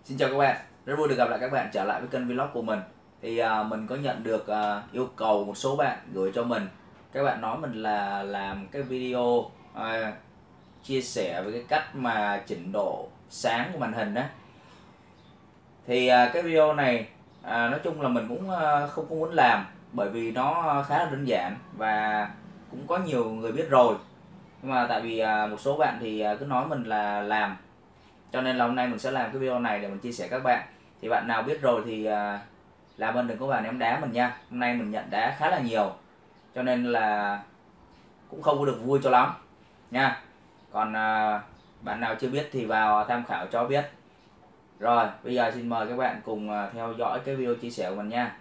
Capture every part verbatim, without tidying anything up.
Xin chào các bạn, rất vui được gặp lại các bạn trở lại với kênh vlog của mình. Thì à, mình có nhận được à, yêu cầu một số bạn gửi cho mình. Các bạn nói mình là làm cái video à, chia sẻ với cái cách mà chỉnh độ sáng của màn hình đó. Thì à, cái video này à, nói chung là mình cũng à, không có muốn làm, bởi vì nó khá là đơn giản và cũng có nhiều người biết rồi. Nhưng mà tại vì à, một số bạn thì à, cứ nói mình là làm, cho nên là hôm nay mình sẽ làm cái video này để mình chia sẻ các bạn. Thì bạn nào biết rồi thì à, làm ơn đừng có vào ném đá mình nha. Hôm nay mình nhận đá khá là nhiều, cho nên là cũng không có được vui cho lắm nha. Còn à, bạn nào chưa biết thì vào tham khảo cho biết. Rồi bây giờ xin mời các bạn cùng à, theo dõi cái video chia sẻ của mình nha.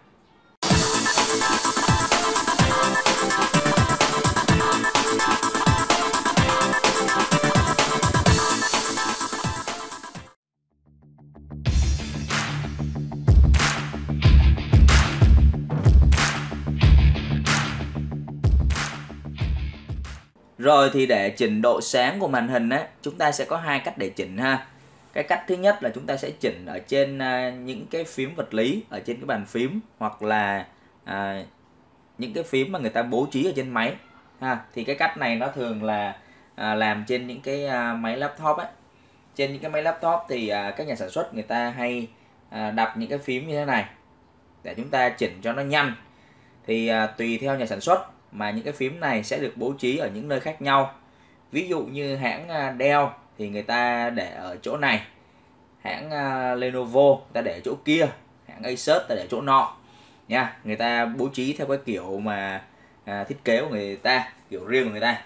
Rồi thì để chỉnh độ sáng của màn hình á, chúng ta sẽ có hai cách để chỉnh ha. Cái cách thứ nhất là chúng ta sẽ chỉnh ở trên à, những cái phím vật lý ở trên cái bàn phím, hoặc là à, những cái phím mà người ta bố trí ở trên máy ha. Thì cái cách này nó thường là à, làm trên những cái à, máy laptop ấy. Trên những cái máy laptop thì à, các nhà sản xuất người ta hay à, đặt những cái phím như thế này để chúng ta chỉnh cho nó nhanh. Thì à, tùy theo nhà sản xuất mà những cái phím này sẽ được bố trí ở những nơi khác nhau. Ví dụ như hãng Dell thì người ta để ở chỗ này, hãng Lenovo người ta để ở chỗ kia, hãng Asus ta để ở chỗ nọ nha. Người ta bố trí theo cái kiểu mà à, thiết kế của người ta, kiểu riêng của người ta.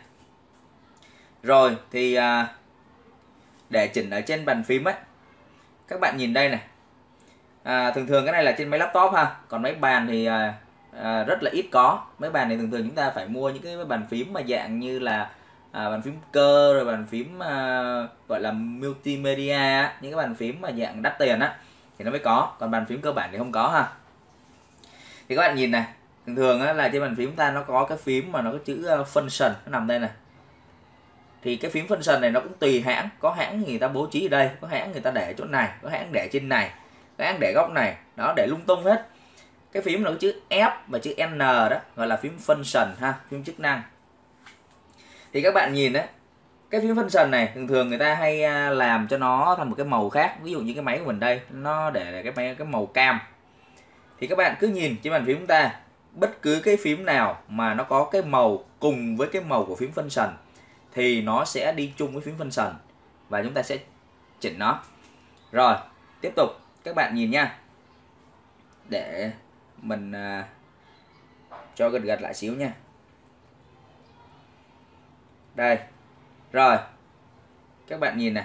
Rồi thì à, để chỉnh ở trên bàn phím ấy, các bạn nhìn đây này, à, thường thường cái này là trên máy laptop ha, còn máy bàn thì à, à, rất là ít có. Mấy bàn này thường thường chúng ta phải mua những cái bàn phím mà dạng như là à, bàn phím cơ, rồi bàn phím à, gọi là multimedia á, những cái bàn phím mà dạng đắt tiền á thì nó mới có, còn bàn phím cơ bản thì không có ha. Thì các bạn nhìn này, thường thường á, là trên bàn phím ta nó có cái phím mà nó có chữ function nó nằm đây này. Thì cái phím function này nó cũng tùy hãng, có hãng người ta bố trí ở đây, có hãng người ta để chỗ này, có hãng để trên này, có hãng để góc này, đó, để lung tung hết. Cái phím nó có chữ F và chữ N đó gọi là phím function ha, phím chức năng. Thì các bạn nhìn đấy, cái phím function này thường thường người ta hay làm cho nó thành một cái màu khác. Ví dụ như cái máy của mình đây nó để cái máy cái màu cam. Thì các bạn cứ nhìn trên bàn phím chúng ta, bất cứ cái phím nào mà nó có cái màu cùng với cái màu của phím function thì nó sẽ đi chung với phím function và chúng ta sẽ chỉnh nó. Rồi tiếp tục các bạn nhìn nha, để mình uh, cho gần gật lại xíu nha. Đây. Rồi các bạn nhìn này,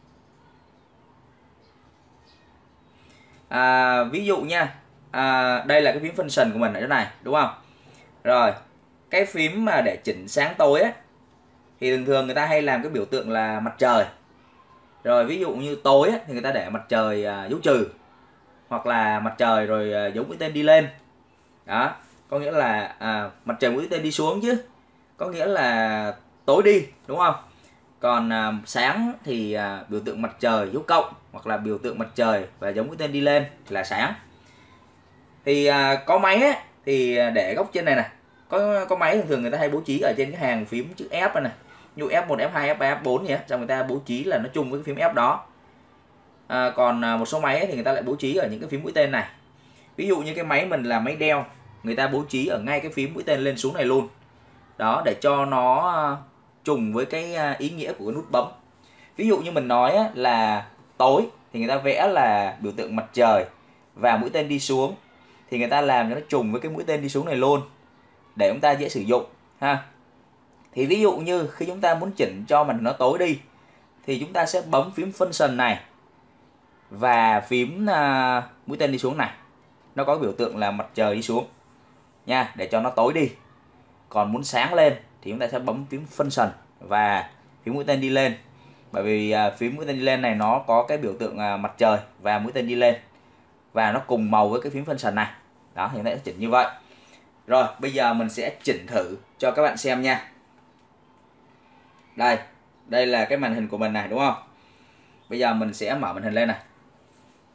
à, ví dụ nha, à, đây là cái phím function của mình ở chỗ này đúng không. Rồi cái phím mà để chỉnh sáng tối ấy, thì thường thường người ta hay làm cái biểu tượng là mặt trời. Rồi ví dụ như tối ấy, thì người ta để mặt trời à, dấu trừ, hoặc là mặt trời rồi à, dấu mũi tên đi lên. Đó, có nghĩa là à, mặt trời mũi tên đi xuống chứ, có nghĩa là tối đi đúng không. Còn à, sáng thì à, biểu tượng mặt trời dấu cộng, hoặc là biểu tượng mặt trời và dấu mũi tên đi lên thì là sáng. Thì à, có máy ấy, thì để góc trên này này, có có máy thường thường người ta hay bố trí ở trên cái hàng phím chữ F này, này. Như F một, F hai, F ba, F bốn nhé, xong người ta bố trí là nó chung với cái phím F đó. À, còn à, một số máy ấy, thì người ta lại bố trí ở những cái phím mũi tên này. Ví dụ như cái máy mình là máy Dell, người ta bố trí ở ngay cái phím mũi tên lên xuống này luôn. Đó, để cho nó trùng với cái ý nghĩa của cái nút bấm. Ví dụ như mình nói là tối thì người ta vẽ là biểu tượng mặt trời và mũi tên đi xuống, thì người ta làm cho nó trùng với cái mũi tên đi xuống này luôn để chúng ta dễ sử dụng ha. Thì ví dụ như khi chúng ta muốn chỉnh cho mình nó tối đi thì chúng ta sẽ bấm phím function này và phím uh, mũi tên đi xuống này, nó có biểu tượng là mặt trời đi xuống nha, để cho nó tối đi. Còn muốn sáng lên thì chúng ta sẽ bấm phím function và phím mũi tên đi lên, bởi vì uh, phím mũi tên đi lên này nó có cái biểu tượng uh, mặt trời và mũi tên đi lên, và nó cùng màu với cái phím function này. Đó, thì chúng ta sẽ chỉnh như vậy. Rồi bây giờ mình sẽ chỉnh thử cho các bạn xem nha. Đây, đây là cái màn hình của mình này đúng không. Bây giờ mình sẽ mở màn hình lên này.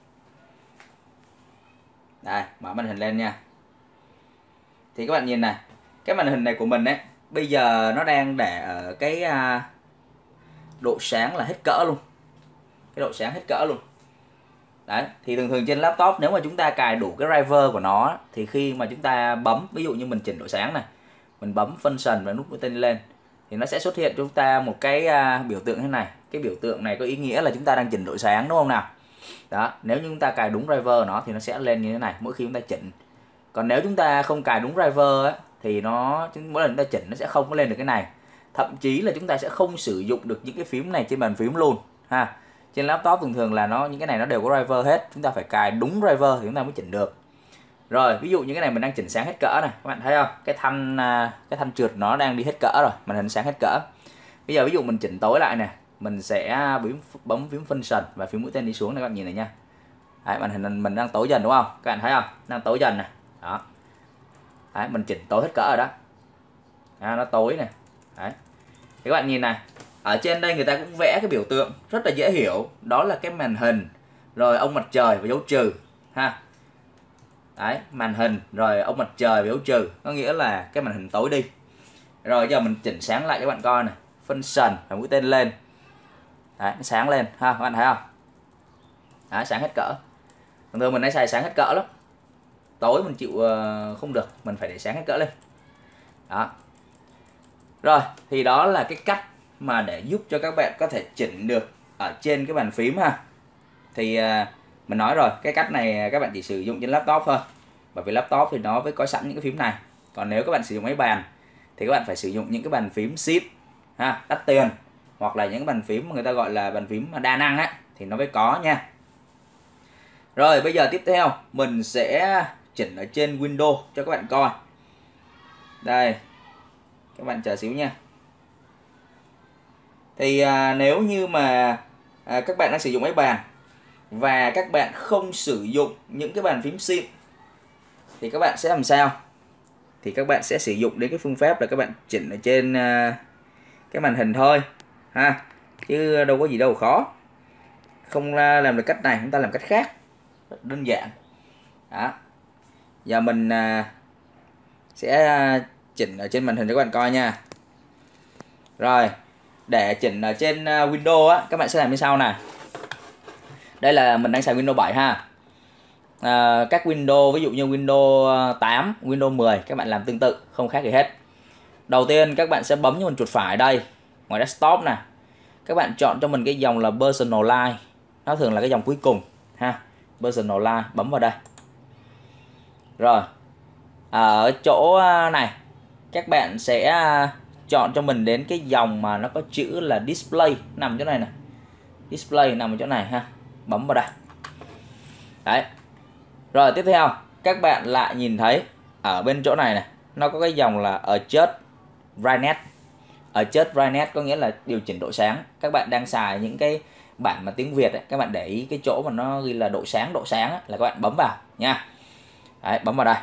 Đây, mở màn hình lên nha. Thì các bạn nhìn này, cái màn hình này của mình ấy, bây giờ nó đang để ở cái uh, độ sáng là hết cỡ luôn. Cái độ sáng hết cỡ luôn. Đấy, thì thường thường trên laptop nếu mà chúng ta cài đủ cái driver của nó thì khi mà chúng ta bấm, ví dụ như mình chỉnh độ sáng này, mình bấm function và nút mũi tên lên thì nó sẽ xuất hiện cho chúng ta một cái uh, biểu tượng thế này. Cái biểu tượng này có ý nghĩa là chúng ta đang chỉnh độ sáng, đúng không nào? Đó, nếu như chúng ta cài đúng driver của nó thì nó sẽ lên như thế này mỗi khi chúng ta chỉnh. Còn nếu chúng ta không cài đúng driver ấy, thì nó mỗi lần chúng ta chỉnh nó sẽ không có lên được cái này. Thậm chí là chúng ta sẽ không sử dụng được những cái phím này trên bàn phím luôn ha. Trên laptop thường thường là nó những cái này nó đều có driver hết, chúng ta phải cài đúng driver thì chúng ta mới chỉnh được. Rồi, ví dụ như cái này mình đang chỉnh sáng hết cỡ này, các bạn thấy không? Cái thanh cái thanh trượt nó đang đi hết cỡ rồi, màn hình sáng hết cỡ. Bây giờ ví dụ mình chỉnh tối lại nè, mình sẽ bấm bấm phím function và phím mũi tên đi xuống này, các bạn nhìn này nha. Đấy, màn hình mình đang tối dần đúng không? Các bạn thấy không? Đang tối dần này. Đó. Đấy, mình chỉnh tối hết cỡ rồi đó. Đó, nó tối này. Đấy. Thì các bạn nhìn này, ở trên đây người ta cũng vẽ cái biểu tượng rất là dễ hiểu, đó là cái màn hình, rồi ông mặt trời và dấu trừ ha. Đấy, màn hình rồi ông mặt trời và dấu trừ, có nghĩa là cái màn hình tối đi. Rồi giờ mình chỉnh sáng lại các bạn coi này, function và mũi tên lên. Đấy, nó sáng lên ha, các bạn thấy không? Đấy, sáng hết cỡ. Thường thường mình hay xài sáng hết cỡ lắm. Tối mình chịu uh, không được, mình phải để sáng hết cỡ lên. Đó. Rồi, thì đó là cái cách mà để giúp cho các bạn có thể chỉnh được ở trên cái bàn phím ha. Thì uh, mình nói rồi, cái cách này các bạn chỉ sử dụng trên laptop thôi. Bởi vì laptop thì nó mới có sẵn những cái phím này. Còn nếu các bạn sử dụng máy bàn thì các bạn phải sử dụng những cái bàn phím xịn ha, đắt tiền, hoặc là những cái bàn phím mà người ta gọi là bàn phím đa năng á thì nó mới có nha. Rồi bây giờ tiếp theo mình sẽ chỉnh ở trên Windows cho các bạn coi. Đây, các bạn chờ xíu nha. Thì à, nếu như mà à, các bạn đang sử dụng máy bàn và các bạn không sử dụng những cái bàn phím xịn thì các bạn sẽ làm sao? Thì các bạn sẽ sử dụng đến cái phương pháp là các bạn chỉnh ở trên à, cái màn hình thôi ha, chứ đâu có gì đâu khó. Không làm được cách này, chúng ta làm cách khác, rất đơn giản. Đó. Giờ mình à, sẽ à, chỉnh ở trên màn hình cho các bạn coi nha. Rồi, để chỉnh ở trên uh, Windows á, các bạn sẽ làm như sau này. Đây là mình đang xài Windows bảy ha. À, các Windows ví dụ như Windows tám, Windows mười các bạn làm tương tự, không khác gì hết. Đầu tiên các bạn sẽ bấm cho mình chuột phải đây, ngoài desktop nè. Các bạn chọn cho mình cái dòng là Personalize, nó thường là cái dòng cuối cùng ha. Personalize, bấm vào đây. Rồi, ở chỗ này các bạn sẽ chọn cho mình đến cái dòng mà nó có chữ là Display, nằm chỗ này nè. Display nằm ở chỗ này ha. Bấm vào đây. Đấy. Rồi tiếp theo các bạn lại nhìn thấy ở bên chỗ này này, nó có cái dòng là Adjust Brightness. Adjust Brightness có nghĩa là điều chỉnh độ sáng. Các bạn đang xài những cái bản mà tiếng Việt ấy, các bạn để ý cái chỗ mà nó ghi là độ sáng, độ sáng ấy, là các bạn bấm vào nha. Đấy, bấm vào đây.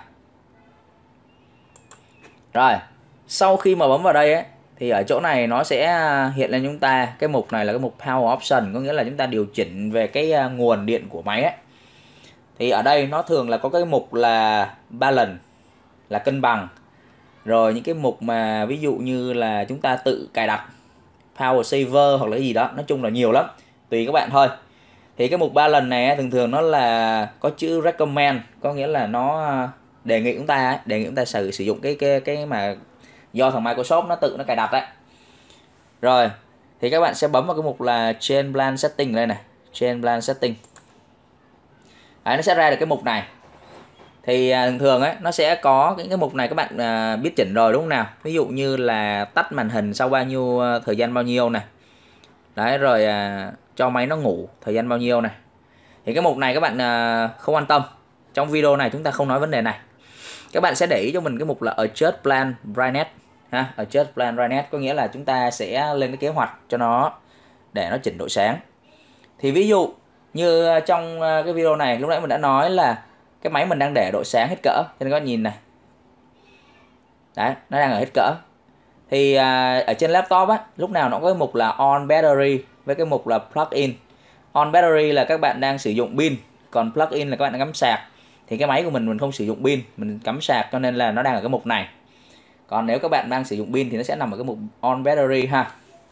Rồi, sau khi mà bấm vào đây ấy, thì ở chỗ này nó sẽ hiện lên chúng ta cái mục này là cái mục Power Option, có nghĩa là chúng ta điều chỉnh về cái nguồn điện của máy ấy. Thì ở đây nó thường là có cái mục là Balance, là cân bằng. Rồi những cái mục mà ví dụ như là chúng ta tự cài đặt Power Saver hoặc là cái gì đó, nói chung là nhiều lắm, tùy các bạn thôi. Thì cái mục Balance này thường thường nó là có chữ Recommend, có nghĩa là nó đề nghị chúng ta đề nghị chúng ta sử sử dụng cái cái cái mà do thằng Microsoft nó tự nó cài đặt đấy. Rồi thì các bạn sẽ bấm vào cái mục là Change Plan Setting đây này, Change Plan Setting. Đấy, nó sẽ ra được cái mục này. Thì à, thường thường ấy nó sẽ có những cái mục này các bạn à, biết chỉnh rồi đúng không nào? Ví dụ như là tắt màn hình sau bao nhiêu thời gian bao nhiêu này. Đấy, rồi à, cho máy nó ngủ thời gian bao nhiêu này. Thì cái mục này các bạn à, không quan tâm. Trong video này chúng ta không nói vấn đề này. Các bạn sẽ để ý cho mình cái mục là Adjust Plan Brightness ha, Adjust Plan Brightness có nghĩa là chúng ta sẽ lên cái kế hoạch cho nó để nó chỉnh độ sáng. Thì ví dụ như trong cái video này lúc nãy mình đã nói là cái máy mình đang để độ sáng hết cỡ, cho nên các bạn nhìn này. Đấy, nó đang ở hết cỡ. Thì à, ở trên laptop á, lúc nào nó có cái mục là On Battery với cái mục là Plug In. On Battery là các bạn đang sử dụng pin, còn Plug In là các bạn đang cắm sạc. Thì cái máy của mình mình không sử dụng pin, mình cắm sạc cho nên là nó đang ở cái mục này. Còn nếu các bạn đang sử dụng pin thì nó sẽ nằm ở cái mục on battery ha.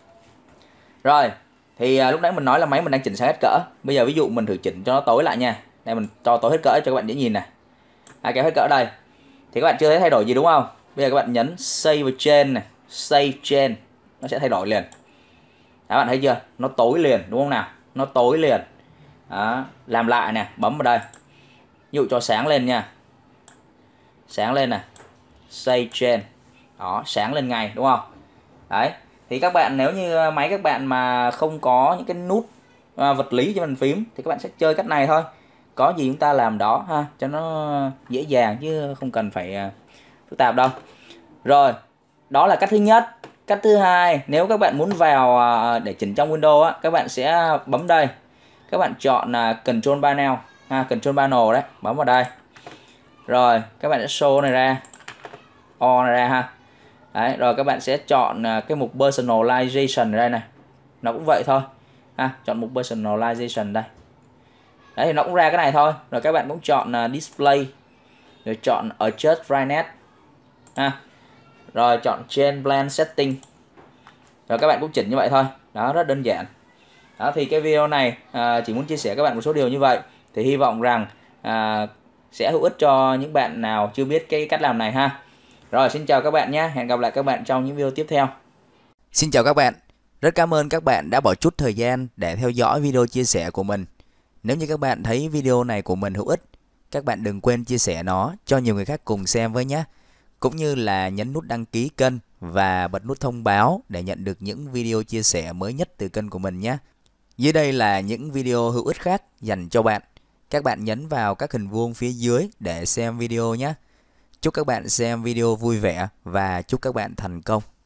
Rồi, thì à, lúc nãy mình nói là máy mình đang chỉnh sang hết cỡ. Bây giờ ví dụ mình thử chỉnh cho nó tối lại nha. Đây mình cho tối hết cỡ cho các bạn dễ nhìn này. À, kéo hết cỡ đây. Thì các bạn chưa thấy thay đổi gì đúng không? Bây giờ các bạn nhấn Save Change này, Save Change, nó sẽ thay đổi liền. Các bạn thấy chưa? Nó tối liền đúng không nào? Nó tối liền. Đó, làm lại nè, bấm vào đây. Ví dụ cho sáng lên nha. Sáng lên nè. Save Change. Đó, sáng lên ngay đúng không? Đấy. Thì các bạn nếu như máy các bạn mà không có những cái nút à, vật lý trên bàn phím thì các bạn sẽ chơi cách này thôi. Có gì chúng ta làm đó ha, cho nó dễ dàng chứ không cần phải à, phức tạp đâu. Rồi, đó là cách thứ nhất. Cách thứ hai, nếu các bạn muốn vào à, để chỉnh trong Windows á, các bạn sẽ bấm đây. Các bạn chọn à, Control Panel, ha, Control Panel đấy, bấm vào đây. Rồi, các bạn sẽ show này ra, on này ra ha. Đấy, rồi các bạn sẽ chọn cái mục Personalization ở đây này. Nó cũng vậy thôi. Ha, chọn mục Personalization đây. Đấy thì nó cũng ra cái này thôi. Rồi các bạn cũng chọn Display. Rồi chọn Adjust Brightness. Ha. Rồi chọn Change Blend Setting. Rồi các bạn cũng chỉnh như vậy thôi. Đó, rất đơn giản. Đó thì cái video này à, chỉ muốn chia sẻ các bạn một số điều như vậy. Thì hy vọng rằng à, sẽ hữu ích cho những bạn nào chưa biết cái cách làm này ha. Rồi, xin chào các bạn nhé. Hẹn gặp lại các bạn trong những video tiếp theo. Xin chào các bạn. Rất cảm ơn các bạn đã bỏ chút thời gian để theo dõi video chia sẻ của mình. Nếu như các bạn thấy video này của mình hữu ích, các bạn đừng quên chia sẻ nó cho nhiều người khác cùng xem với nhé. Cũng như là nhấn nút đăng ký kênh và bật nút thông báo để nhận được những video chia sẻ mới nhất từ kênh của mình nhé. Dưới đây là những video hữu ích khác dành cho bạn. Các bạn nhấn vào các hình vuông phía dưới để xem video nhé. Chúc các bạn xem video vui vẻ và chúc các bạn thành công.